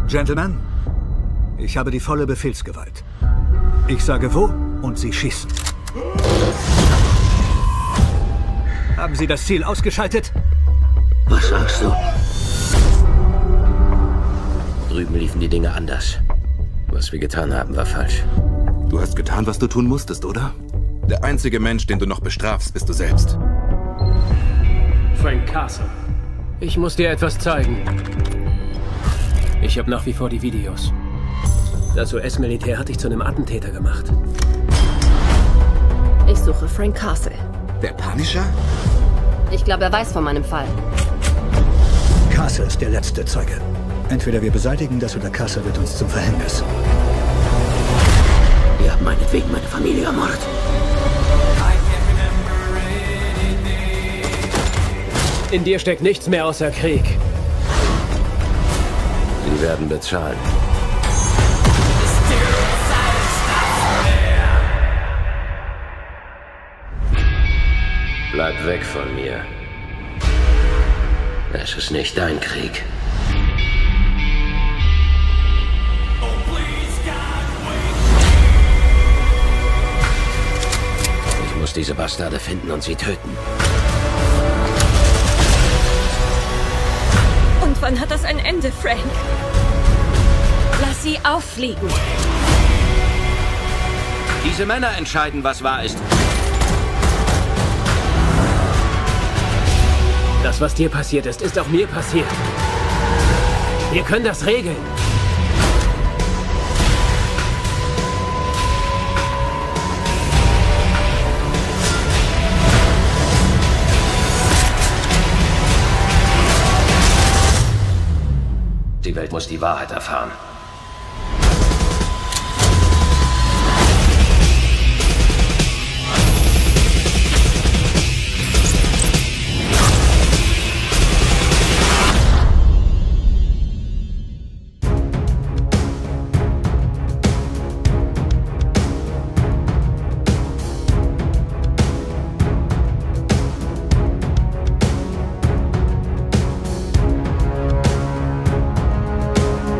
Gentlemen, ich habe die volle Befehlsgewalt. Ich sage wo und Sie schießen. Haben Sie das Ziel ausgeschaltet? Was sagst du? Drüben liefen die Dinge anders. Was wir getan haben, war falsch. Du hast getan, was du tun musstest, oder? Der einzige Mensch, den du noch bestrafst, bist du selbst. Frank Castle. Ich muss dir etwas zeigen. Ich habe nach wie vor die Videos. Das US-Militär hat dich zu einem Attentäter gemacht. Ich suche Frank Castle. Der Punisher? Ich glaube, er weiß von meinem Fall. Castle ist der letzte Zeuge. Entweder wir beseitigen das oder Castle wird uns zum Verhängnis. Ihr habt meinetwegen meine Familie ermordet. In dir steckt nichts mehr außer Krieg. Sie werden bezahlen. Bleib weg von mir. Es ist nicht dein Krieg. Ich muss diese Bastarde finden und sie töten. Und wann hat das ein Ende, Frank? Lass sie auffliegen. Diese Männer entscheiden, was wahr ist. Das, was dir passiert ist, ist auch mir passiert. Wir können das regeln. Die Welt muss die Wahrheit erfahren.